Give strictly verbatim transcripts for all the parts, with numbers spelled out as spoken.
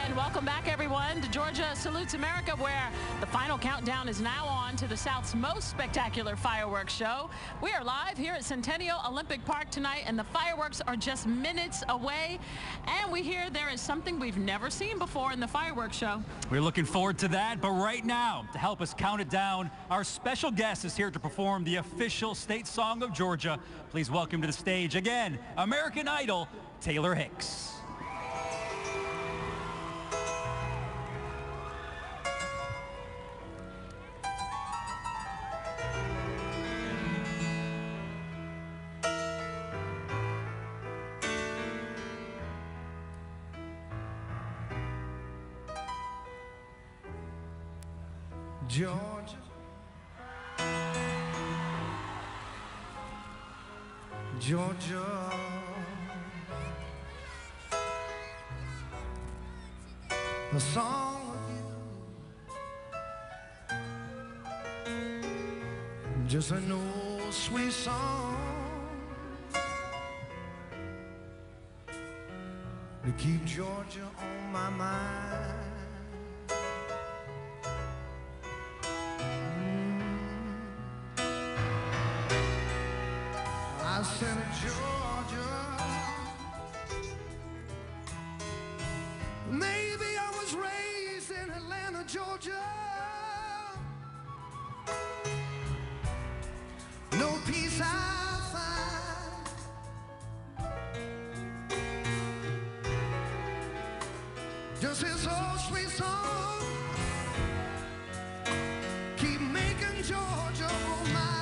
And welcome back, everyone, to Georgia Salutes America, where the final countdown is now on to the South's most spectacular fireworks show. We are live here at Centennial Olympic Park tonight, and the fireworks are just minutes away. And we hear there is something we've never seen before in the fireworks show. We're looking forward to that, but right now, to help us count it down, our special guest is here to perform the official state song of Georgia. Please welcome to the stage again, American Idol, Taylor Hicks. Georgia, Georgia, the song of you, just an old sweet song to keep Georgia on my mind. I said, Georgia, maybe I was raised in Atlanta, Georgia. No peace I find, just his old sweet song, keep making Georgia on my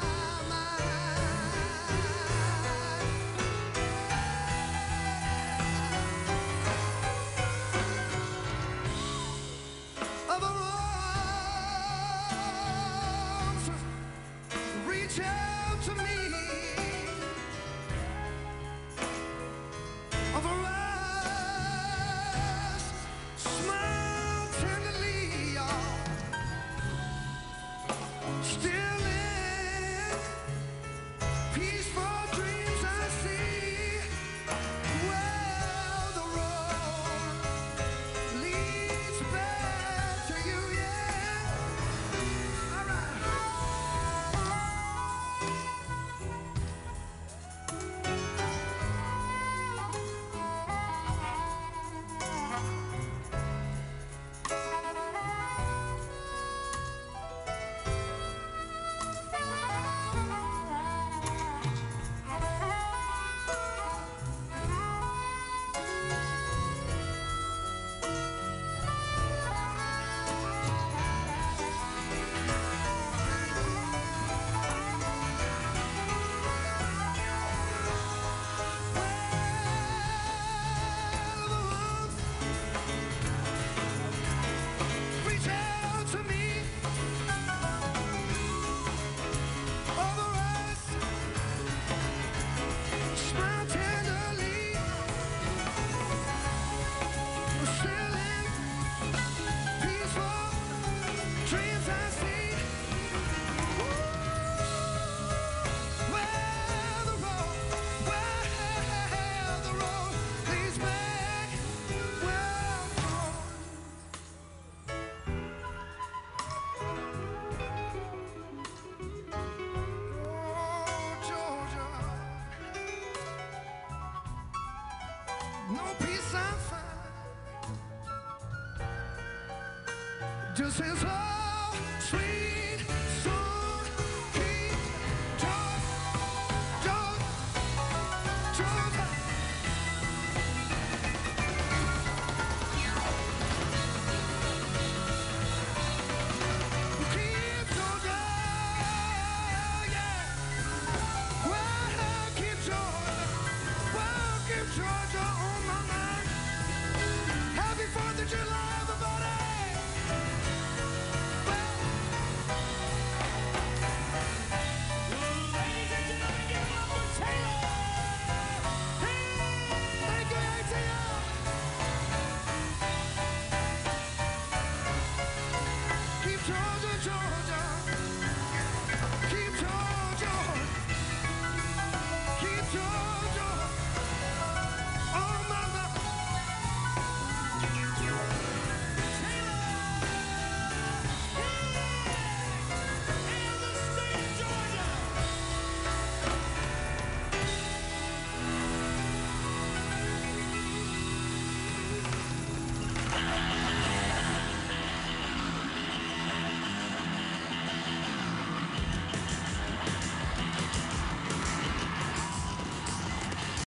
no peace I find, just his old sweet